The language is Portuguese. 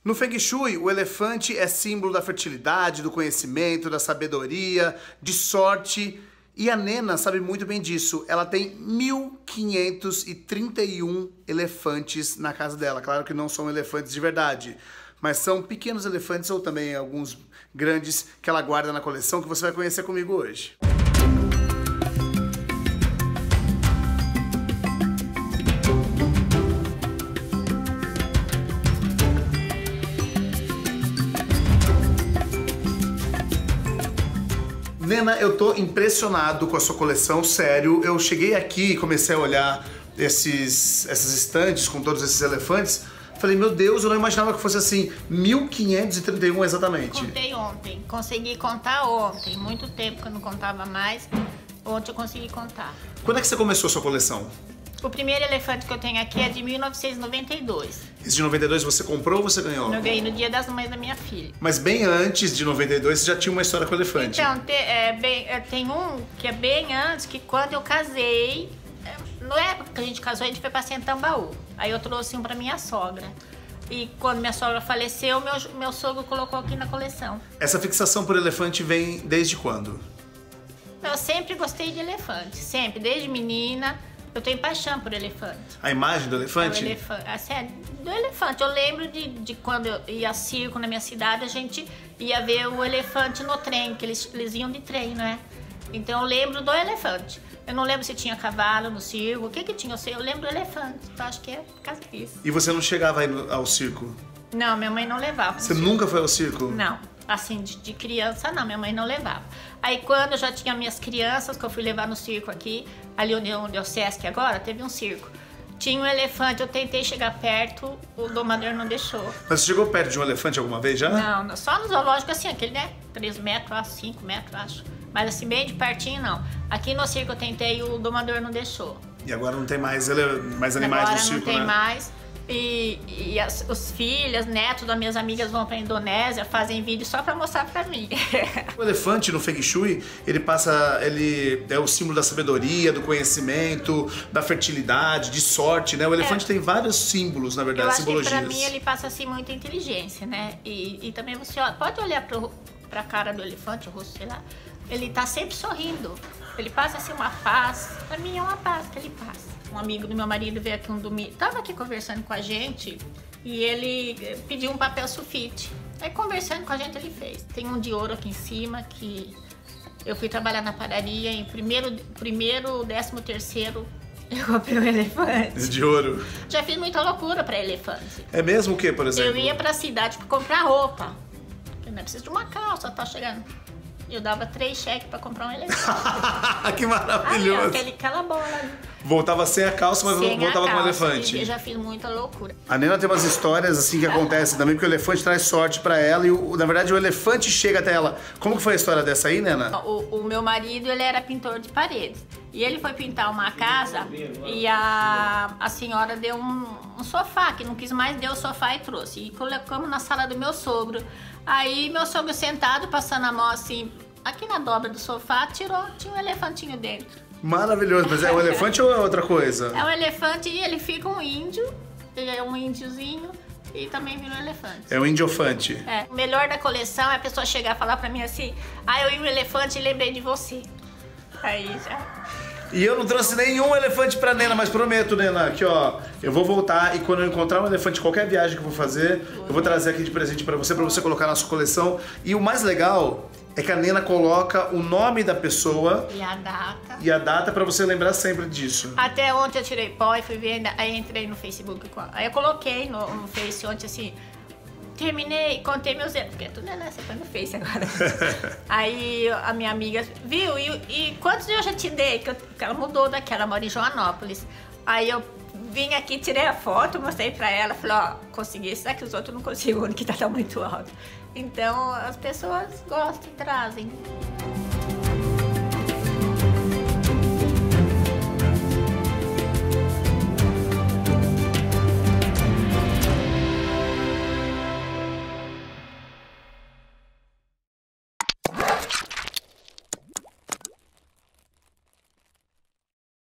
No Feng Shui, o elefante é símbolo da fertilidade, do conhecimento, da sabedoria, de sorte. E a Nena sabe muito bem disso. Ela tem 1.531 elefantes na casa dela. Claro que não são elefantes de verdade, mas são pequenos elefantes ou também alguns grandes que ela guarda na coleção que você vai conhecer comigo hoje. Nena, eu tô impressionado com a sua coleção, sério. Eu cheguei aqui e comecei a olhar essas estantes com todos esses elefantes. Falei, meu Deus, eu não imaginava que fosse assim, 1.531 exatamente. Contei ontem, consegui contar ontem. Muito tempo que eu não contava mais. Ontem eu consegui contar. Quando é que você começou a sua coleção? O primeiro elefante que eu tenho aqui é de 1992. Esse de 92 você comprou ou você ganhou? Eu ganhei no Dia das Mães da minha filha. Mas bem antes de 92 você já tinha uma história com o elefante. Então, tem um que é bem antes, que quando eu casei, na época que a gente casou, a gente foi passear em Tambaú. Aí eu trouxe um pra minha sogra. E quando minha sogra faleceu, meu sogro colocou aqui na coleção. Essa fixação por elefante vem desde quando? Eu sempre gostei de elefante, sempre, desde menina. Eu tenho paixão por elefante. A imagem do elefante? Sério, do elefante. Eu lembro de quando eu ia a circo na minha cidade, a gente ia ver o elefante no trem, que eles iam de trem, né? Então eu lembro do elefante. Eu não lembro se tinha cavalo no circo, o que tinha, eu lembro do elefante. Então acho que é por causa disso. E você não chegava aí ao circo? Não, minha mãe não levava. Você nunca foi ao circo? Não. Assim, de criança, não, minha mãe não levava. Aí quando eu já tinha minhas crianças, que eu fui levar no circo aqui, ali onde é o Sesc agora, teve um circo. Tinha um elefante, eu tentei chegar perto, o domador não deixou. Mas você chegou perto de um elefante alguma vez já? Não, só no zoológico assim, aquele, né? 3 metros, acho, 5 metros, acho. Mas assim, bem de pertinho, não. Aqui no circo eu tentei, o domador não deixou. E agora não tem mais animais agora no circo, não tem né? mais. E os filhos, netos das minhas amigas vão pra Indonésia, fazem vídeo só pra mostrar pra mim. O elefante no Feng Shui, ele é o símbolo da sabedoria, do conhecimento, da fertilidade, de sorte, né? O elefante tem vários símbolos, na verdade, eu acho simbologias. Que pra mim ele passa assim muita inteligência, né? E também você pode olhar pra cara do elefante, o rosto, sei lá, ele tá sempre sorrindo. Ele passa assim uma paz, pra mim é uma paz que ele passa. Um amigo do meu marido veio aqui um domingo, tava aqui conversando com a gente e ele pediu um papel sulfite. Aí conversando com a gente ele fez. Tem um de ouro aqui em cima que eu fui trabalhar na padaria em primeiro, 13º eu comprei um elefante. De ouro. Já fiz muita loucura pra elefante. É mesmo o que, por exemplo? Eu ia pra cidade pra comprar roupa. Eu não preciso de uma calça, tá chegando. Eu dava 3 cheques pra comprar um elefante. Que maravilhoso. Aí, aquela bola ali. Voltava sem a calça, mas voltava com o elefante. Eu já fiz muita loucura. A Nena tem umas histórias assim que acontecem também, porque o elefante traz sorte pra ela e, na verdade, o elefante chega até ela. Como que foi a história dessa aí, Nena? O meu marido, ele era pintor de paredes. E ele foi pintar uma casa e a senhora deu um sofá, que não quis mais, deu o sofá e trouxe. E colocamos na sala do meu sogro. Aí meu sogro sentado, passando a mão assim, aqui na dobra do sofá, tinha um elefantinho dentro. Maravilhoso, mas é um elefante ou é outra coisa? É um elefante e ele fica um índio, ele é um índiozinho e também vira um elefante. É um indiofante. É. O melhor da coleção é a pessoa chegar e falar pra mim assim, eu vi um elefante e lembrei de você. Aí já... E eu não trouxe nenhum elefante pra Nena, mas prometo, Nena, que ó, eu vou voltar e quando eu encontrar um elefante, qualquer viagem que eu vou fazer, eu vou trazer aqui de presente pra você colocar na sua coleção. E o mais legal é que a Nena coloca o nome da pessoa e a data pra você lembrar sempre disso. Até ontem eu tirei pó e fui ver, aí entrei no Facebook, aí eu coloquei no Face ontem assim, terminei, contei meus erros, porque tudo é você põe no Face agora. Aí a minha amiga viu, e quantos eu já te dei, que ela mudou daqui, ela mora em Joanópolis. Aí eu vim aqui, tirei a foto, mostrei pra ela, falei, ó, consegui esse daqui, os outros não consigo, o que tá muito alto. Então as pessoas gostam e trazem.